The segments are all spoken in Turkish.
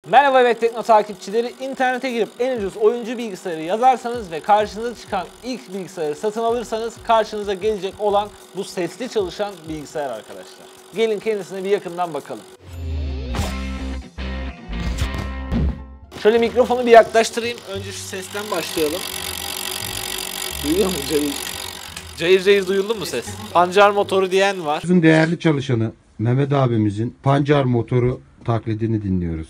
Merhaba Web Tekno takipçileri, internete girip en ucuz oyuncu bilgisayarı yazarsanız ve karşınıza çıkan ilk bilgisayarı satın alırsanız karşınıza gelecek olan bu sesli çalışan bilgisayar arkadaşlar. Gelin kendisine bir yakından bakalım. Şöyle mikrofonu bir yaklaştırayım. Önce şu sesten başlayalım. Duyuyor mu cayır? Cayır cayır duyuldu mu ses? Pancar motoru diyen var. Bizim değerli çalışanı Mehmet abimizin pancar motoru taklidini dinliyoruz.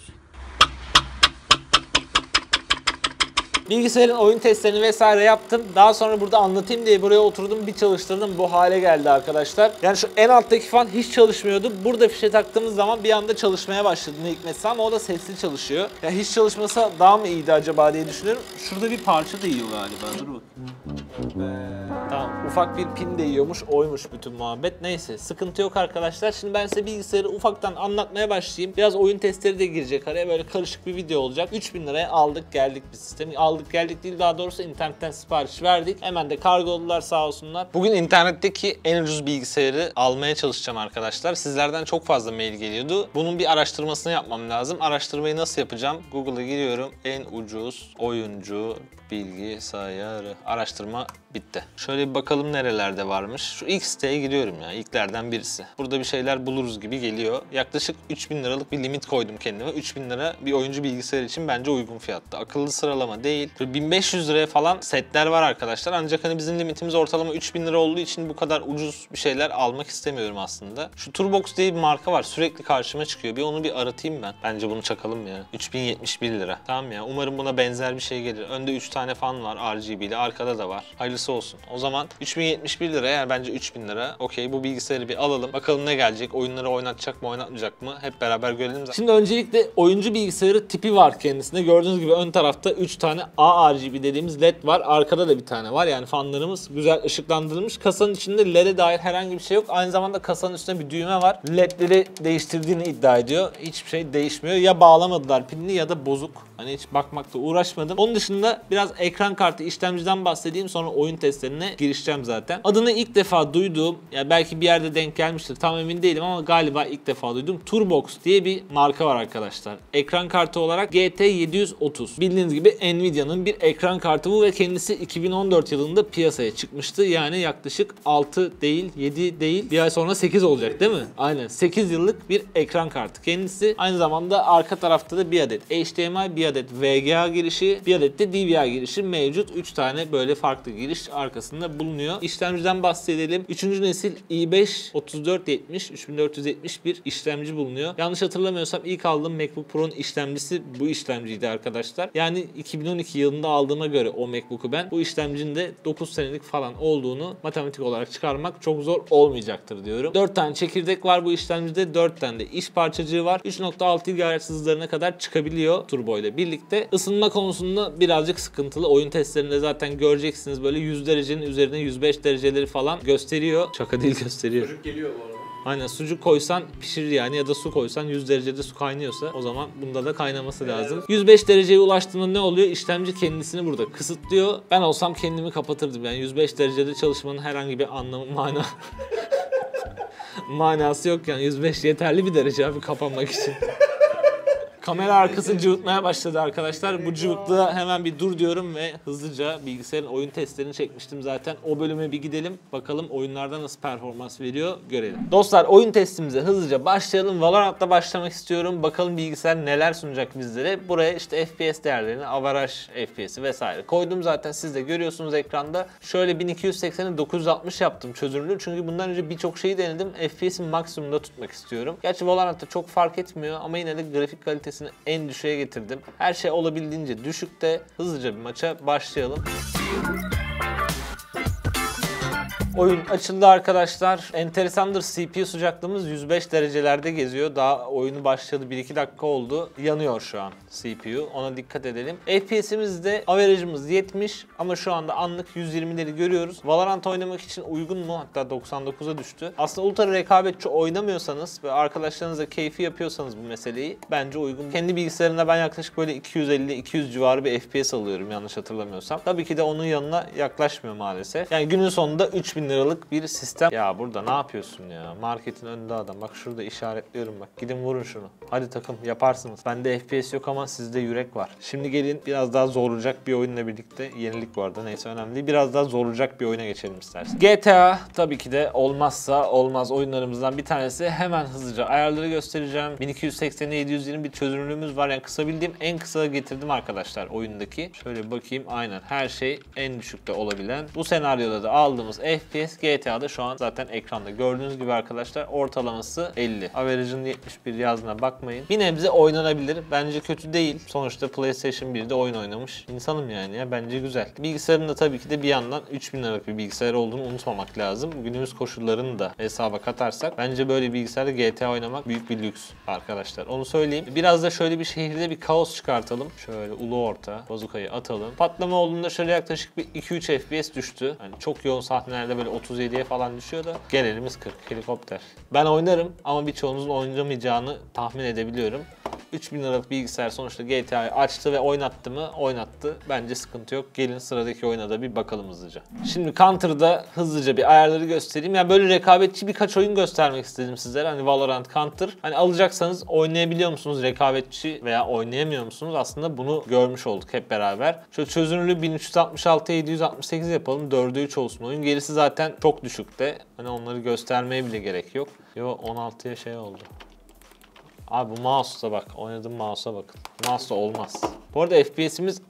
Bilgisayarın oyun testlerini vesaire yaptım. Daha sonra burada anlatayım diye buraya oturdum, bir çalıştırdım. Bu hale geldi arkadaşlar. Yani şu en alttaki fan hiç çalışmıyordu. Burada fişe taktığımız zaman bir anda çalışmaya başladı ne hikmetse, ama o da sesli çalışıyor. Ya hiç çalışmasa daha mı iyiydi acaba diye düşünüyorum. Şurada bir parça değiyor galiba. Dur bakayım. Tamam, ufak bir pin değiyormuş, oymuş bütün muhabbet. Neyse, sıkıntı yok arkadaşlar. Şimdi ben size bilgisayarı ufaktan anlatmaya başlayayım. Biraz oyun testleri de girecek araya. Böyle karışık bir video olacak. 3000 liraya aldık geldik bir sistemi. Aldık geldik değil, daha doğrusu internetten sipariş verdik. Hemen de kargoladılar sağ olsunlar. Bugün internetteki en ucuz bilgisayarı almaya çalışacağım arkadaşlar. Sizlerden çok fazla mail geliyordu. Bunun bir araştırmasını yapmam lazım. Araştırmayı nasıl yapacağım? Google'a giriyorum. En ucuz oyuncu bilgisayarı. Araştırma bitti. Şöyle bir bakalım nerelerde varmış. Şu ilk siteye giriyorum ya. İlklerden birisi. Burada bir şeyler buluruz gibi geliyor. Yaklaşık 3000 liralık bir limit koydum kendime. 3000 lira bir oyuncu bilgisayar için bence uygun fiyatta. Akıllı sıralama değil. 1500 liraya falan setler var arkadaşlar. Ancak hani bizim limitimiz ortalama 3000 lira olduğu için bu kadar ucuz bir şeyler almak istemiyorum aslında. Şu Turbox diye bir marka var. Sürekli karşıma çıkıyor. Bir onu bir aratayım ben. Bence bunu çakalım ya. 3071 lira. Tamam ya. Umarım buna benzer bir şey gelir. Önde 3 tane fan var RGB'li. Arkada da var. Hayırlısı olsun. O zaman 3071 lira, yani bence 3000 lira. Okey, bu bilgisayarı bir alalım. Bakalım ne gelecek? Oyunları oynatacak mı, oynatmayacak mı? Hep beraber görelim. Şimdi öncelikle oyuncu bilgisayarı tipi var kendisinde. Gördüğünüz gibi ön tarafta 3 tane ARGB dediğimiz LED var. Arkada da bir tane var. Yani fanlarımız güzel ışıklandırılmış. Kasanın içinde LED'e dair herhangi bir şey yok. Aynı zamanda kasanın üstünde bir düğme var. LED'leri değiştirdiğini iddia ediyor. Hiçbir şey değişmiyor. Ya bağlamadılar pilini ya da bozuk. Hani hiç bakmakta uğraşmadım. Onun dışında biraz ekran kartı, işlemciden bahsedeyim, sonra oyun testlerine girişeceğim zaten. Adını ilk defa duyduğum, ya belki bir yerde denk gelmiştir, tam emin değilim ama galiba ilk defa duydum. Turbox diye bir marka var arkadaşlar. Ekran kartı olarak GT730. Bildiğiniz gibi Nvidia'nın bir ekran kartı bu ve kendisi 2014 yılında piyasaya çıkmıştı. Yani yaklaşık 6 değil, 7 değil, bir ay sonra 8 olacak değil mi? Aynen, 8 yıllık bir ekran kartı kendisi. Aynı zamanda arka tarafta da bir adet HDMI, bir adet VGA girişi, bir adet de DVR girişi mevcut. 3 tane böyle farklı giriş arkasında bulunuyor. İşlemciden bahsedelim. 3. nesil i5 3470 3470 bir işlemci bulunuyor. Yanlış hatırlamıyorsam ilk aldığım MacBook Pro'nun işlemcisi bu işlemciydi arkadaşlar. Yani 2012 yılında aldığıma göre o MacBook'u ben, bu işlemcinin de 9 senelik falan olduğunu matematik olarak çıkarmak çok zor olmayacaktır diyorum. 4 tane çekirdek var bu işlemcide. 4 tane de iş parçacığı var. 3.6 GHz hızlarına kadar çıkabiliyor turbo ile birlikte. Isınma konusunda birazcık sıkıntılı. Oyun testlerinde zaten göreceksiniz, böyle 100 derecenin üzerine 105 dereceleri falan gösteriyor. Şaka değil, gösteriyor. Çocuk geliyor bu arada. Aynen, sucuk koysan pişirir yani, ya da su koysan 100 derecede su kaynıyorsa o zaman bunda da kaynaması lazım. 105 dereceye ulaştığında ne oluyor? İşlemci kendisini burada kısıtlıyor. Ben olsam kendimi kapatırdım yani, 105 derecede çalışmanın herhangi bir anlamı, manası yok yani. 105 yeterli bir derece abi kapanmak için. Kamera arkası cıvıtmaya başladı arkadaşlar. Bu cıvıklığa hemen bir dur diyorum ve hızlıca bilgisayarın oyun testlerini çekmiştim zaten. O bölüme bir gidelim. Bakalım oyunlarda nasıl performans veriyor görelim. Dostlar, oyun testimize hızlıca başlayalım. Valorant'la başlamak istiyorum. Bakalım bilgisayar neler sunacak bizlere. Buraya işte FPS değerlerini, averaj FPS'i vesaire koydum zaten. Siz de görüyorsunuz ekranda. Şöyle 1280'i 960 yaptım çözünürlüğü. Çünkü bundan önce birçok şeyi denedim. FPS'i maksimumda tutmak istiyorum. Gerçi Valorant'ta çok fark etmiyor ama yine de grafik kalitesini en düşüğe getirdim. Her şey olabildiğince düşükte. Hızlıca bir maça başlayalım. Oyun açıldı arkadaşlar. Enteresandır, CPU sıcaklığımız 105 derecelerde geziyor. Daha oyunu başladı, 1-2 dakika oldu. Yanıyor şu an CPU. Ona dikkat edelim. FPS'imiz de average'ımız 70 ama şu anda anlık 120'leri görüyoruz. Valorant oynamak için uygun mu? Hatta 99'a düştü. Aslında ultra rekabetçi oynamıyorsanız ve arkadaşlarınızla keyfi yapıyorsanız bu meseleyi bence uygun. Kendi bilgisayarımda ben yaklaşık böyle 250-200 civarı bir FPS alıyorum yanlış hatırlamıyorsam. Tabii ki de onun yanına yaklaşmıyor maalesef. Yani günün sonunda 3000 3000 liralık bir sistem. Ya burada ne yapıyorsun ya? Marketin önünde adam. Bak şurada işaretliyorum bak. Gidin vurun şunu. Hadi takım yaparsınız. Bende FPS yok ama sizde yürek var. Şimdi gelin biraz daha zorlayacak bir oyunla birlikte. Yenilik bu arada, neyse önemli değil. Biraz daha zorlayacak bir oyuna geçelim istersen. GTA tabii ki de olmazsa olmaz oyunlarımızdan bir tanesi. Hemen hızlıca ayarları göstereceğim. 1280'e 720 bir çözünürlüğümüz var. Yani kısa bildiğim en kısa getirdim arkadaşlar oyundaki. Şöyle bir bakayım, aynen her şey en düşükte olabilen. Bu senaryoda da aldığımız FPS GTA'da şu an zaten ekranda. Gördüğünüz gibi arkadaşlar ortalaması 50. Average'ın 71 yazdığına bakmayın. Bir nebze oynanabilir. Bence kötü değil. Sonuçta PlayStation 1'de oyun oynamış İnsanım yani ya. Bence güzel. Bilgisayarın da tabii ki de bir yandan 3000 liralık bir bilgisayar olduğunu unutmamak lazım. Günümüz koşullarını da hesaba katarsak bence böyle bilgisayarda GTA oynamak büyük bir lüks arkadaşlar. Onu söyleyeyim. Biraz da şöyle bir şehirde bir kaos çıkartalım. Şöyle ulu orta bazukayı atalım. Patlama olduğunda şöyle yaklaşık bir 2-3 FPS düştü. Yani çok yoğun sahnelerde böyle 37'ye falan düşüyor da genelimiz 40. Helikopter. Ben oynarım ama birçoğunuzun oynamayacağını tahmin edebiliyorum. 3000 liralık bilgisayar sonuçta GTA'yı açtı ve oynattı mı? Oynattı. Bence sıkıntı yok. Gelin sıradaki oyuna da bir bakalım hızlıca. Şimdi Counter'da hızlıca bir ayarları göstereyim. Yani böyle rekabetçi birkaç oyun göstermek istedim sizlere. Hani Valorant, Counter. Hani alacaksanız oynayabiliyor musunuz? Rekabetçi veya oynayamıyor musunuz? Aslında bunu görmüş olduk hep beraber. Şöyle çözünürlüğü 1366'ya 768 yapalım. 4'e 3 olsun oyun. Gerisi zaten çok düşükte. Hani onları göstermeye bile gerek yok. Yo 16'ya şey oldu. Abi bu mouse'a bak. Oynadığım mouse'a bakın. Mouse'la olmaz. Bu arada FPS'imiz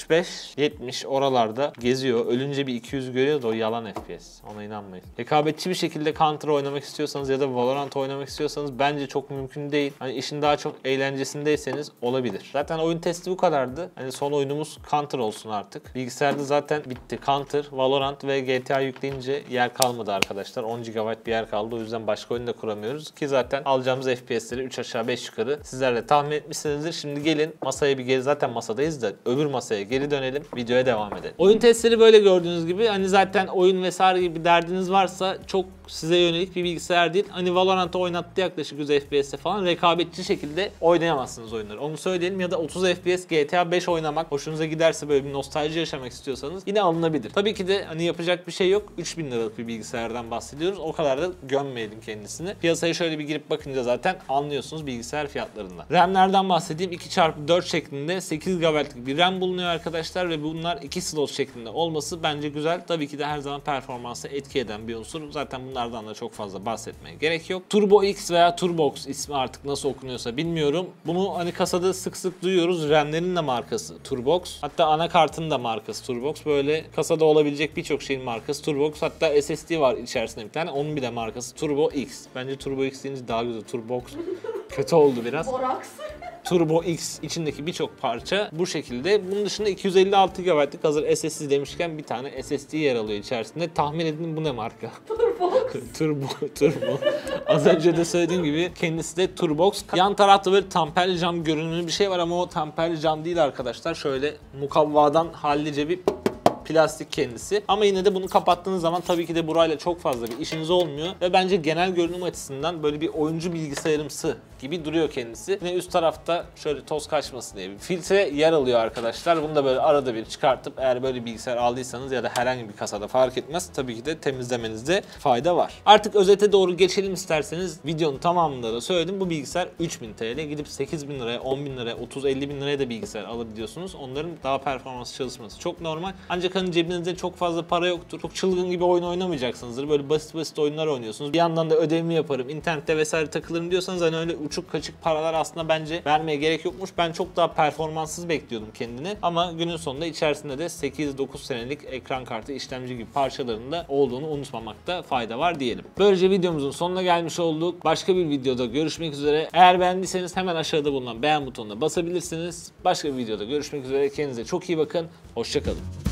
65-70 oralarda geziyor. Ölünce bir 200 görüyor da o yalan FPS. Ona inanmayın. Rekabetçi bir şekilde Counter oynamak istiyorsanız ya da Valorant oynamak istiyorsanız bence çok mümkün değil. Hani işin daha çok eğlencesindeyseniz olabilir. Zaten oyun testi bu kadardı. Hani son oyunumuz Counter olsun artık. Bilgisayarda zaten bitti. Counter, Valorant ve GTA yükleyince yer kalmadı arkadaşlar. 10 GB bir yer kaldı. O yüzden başka oyun da kuramıyoruz. Ki zaten alacağımız FPS'leri 3 aşağı 5 yukarı sizlerle tahmin etmişsinizdir. Şimdi gelin masaya bir geri, zaten masadayız da öbür masaya geri dönelim. Videoya devam edelim. Oyun testleri böyle gördüğünüz gibi. Hani zaten oyun vesaire gibi bir derdiniz varsa çok size yönelik bir bilgisayar değil. Hani Valorant'ı oynattı yaklaşık 100 FPS'te falan. Rekabetçi şekilde oynayamazsınız oyunları. Onu söyleyelim. Ya da 30 FPS GTA 5 oynamak hoşunuza giderse, böyle bir nostalji yaşamak istiyorsanız yine alınabilir. Tabii ki de hani yapacak bir şey yok. 3000 liralık bir bilgisayardan bahsediyoruz. O kadar da gömmeyelim kendisini. Piyasaya şöyle bir girip bakınca zaten anlıyorsunuz bilgisayar fiyatlarından. RAM'lerden bahsedeyim. 2x4 şeklinde 8 GB'lık bir RAM bulunuyor arkadaşlar ve bunlar 2 slot şeklinde olması bence güzel. Tabii ki de her zaman performansa etki eden bir unsur. Zaten bunlardan da çok fazla bahsetmeye gerek yok. Turbo X veya Turbox ismi artık nasıl okunuyorsa bilmiyorum. Bunu hani kasada sık sık duyuyoruz. RAM'lerin de markası Turbox. Hatta anakartın da markası Turbox. Böyle kasada olabilecek birçok şeyin markası Turbox. Hatta SSD var içerisinde bir tane. Onun bile markası Turbo X. Bence Turbo X deyince daha güzel. Turbox kötü oldu biraz. Borax. Turbo X içindeki birçok parça bu şekilde. Bunun dışında 256 GB'lık hazır SSD demişken bir tane SSD yer alıyor içerisinde. Tahmin edin bu ne marka? Turbo. Az önce de söylediğim gibi kendisi de Turbox. Yan tarafta böyle tamperli cam görünümlü bir şey var ama o tamperli cam değil arkadaşlar. Şöyle mukavvadan hallice bir plastik kendisi. Ama yine de bunu kapattığınız zaman tabii ki de burayla çok fazla bir işiniz olmuyor. Ve bence genel görünüm açısından böyle bir oyuncu bilgisayarımsı gibi duruyor kendisi. Yine üst tarafta şöyle toz kaçmasın diye bir filtre yer alıyor arkadaşlar. Bunu da böyle arada bir çıkartıp eğer böyle bilgisayar aldıysanız ya da herhangi bir kasada fark etmez. Tabii ki de temizlemenizde fayda var. Artık özete doğru geçelim isterseniz. Videonun tamamında da söyledim. Bu bilgisayar 3000 TL. Gidip 8000 liraya, 10.000 liraya, 30-50 bin liraya da bilgisayar alabiliyorsunuz. Onların daha performanslı çalışması çok normal. Ancak hani cebinizde çok fazla para yoktur. Çok çılgın gibi oyun oynamayacaksınızdır. Böyle basit oyunlar oynuyorsunuz. Bir yandan da ödevimi yaparım, internette vesaire takılırım diyorsanız hani öyle uçuk kaçık paralar aslında bence vermeye gerek yokmuş. Ben çok daha performanssız bekliyordum kendini. Ama günün sonunda içerisinde de 8-9 senelik ekran kartı, işlemci gibi parçalarının da olduğunu unutmamakta fayda var diyelim. Böylece videomuzun sonuna gelmiş olduk. Başka bir videoda görüşmek üzere. Eğer beğendiyseniz hemen aşağıda bulunan beğen butonuna basabilirsiniz. Başka bir videoda görüşmek üzere. Kendinize çok iyi bakın. Hoşça kalın.